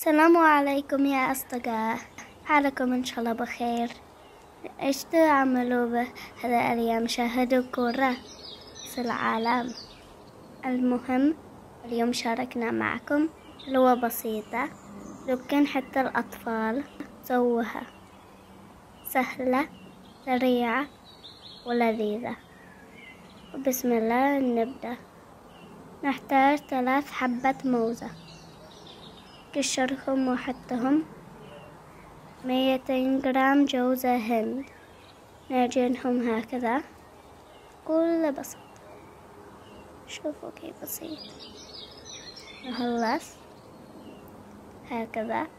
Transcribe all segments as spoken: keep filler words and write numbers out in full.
السلام عليكم يا أصدقاء، حالكم إن شاء الله بخير. إيش تعملوا بهذا الأيام؟ شاهدوا كرة في العالم. المهم اليوم شاركنا معكم حلوة بسيطة ممكن حتى الأطفال سووها، سهلة سريعة ولذيذة. وبسم الله نبدأ. نحتاج ثلاث حبة موزة، قشرهم وحطهم. ميتين جرام جوز هند، نعجنهم هكذا بكل بساطة. شوفوا كيف بسيط. نخلص هكذا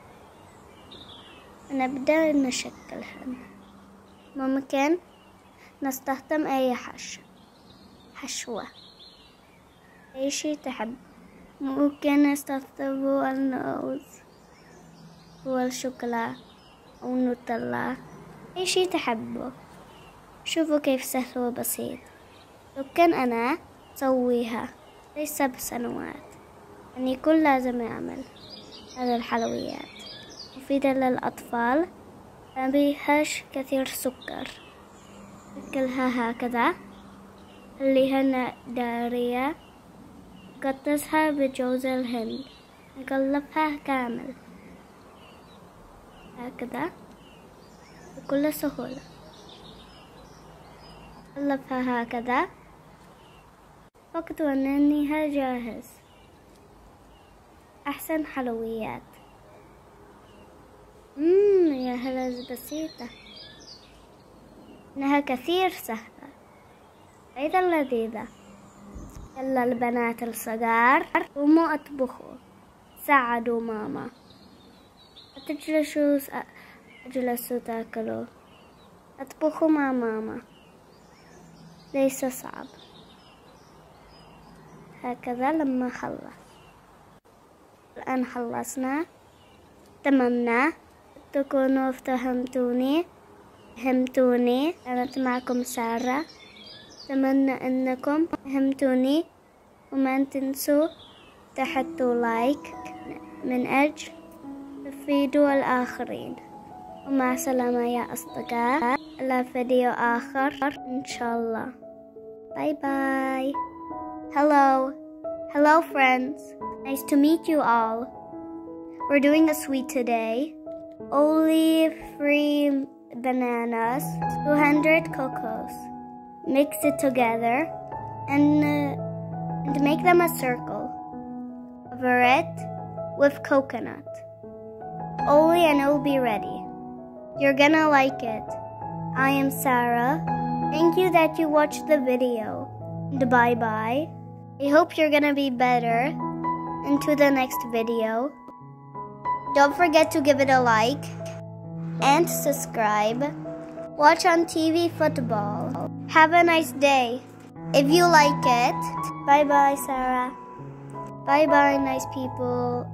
نبدأ نشكلهن. ممكن نستخدم أي حشو حشوة أي شي تحب. ممكن نستخدم اللوز والشوكولا أو النوتيلا، أي شي تحبه. شوفوا كيف سهل وبسيط. ممكن أنا أسويها ليس بسنوات، يعني كل لازم يعمل هذه الحلويات مفيدة للأطفال، ما بيهاش كثير سكر. ناكلها هكذا، خليها دارية، قطعها بجوز الهند، نقلبها كامل هكذا بكل سهولة. قلبها هكذا وقت وننيها جاهز. أحسن حلويات. مم يا هلا بسيطة، إنها كثير سهلة أيضا لذيذة. يلا البنات الصغار قوموا اطبخوا، ساعدوا ماما. تجلسوا اجلسوا تاكلوا، اطبخوا مع ماما، ليس صعب. هكذا لما خلص. الآن خلصنا. أتمنى تكونوا فهمتوني فهمتوني كانت معكم سارة. أتمنى أنكم فهمتوني، وما تنسوا تحطوا لايك من أجل تفيدوا الآخرين. ومع السلامة يا أصدقاء، إلى فيديو آخر إن شاء الله. باي باي. Hello. Hello friends. Nice to meet you all. We're doing a sweet today. Only three bananas, two hundred cocos. Mix it together and, uh, and make them a circle. Cover it with coconut. Only and it will be ready. You're gonna like it. I am Sarah. Thank you that you watched the video. And bye bye. I hope you're gonna be better. Into the next video. Don't forget to give it a like and subscribe. Watch on T V football. Have a nice day. If you like it, bye bye, Sarah. Bye bye, nice people.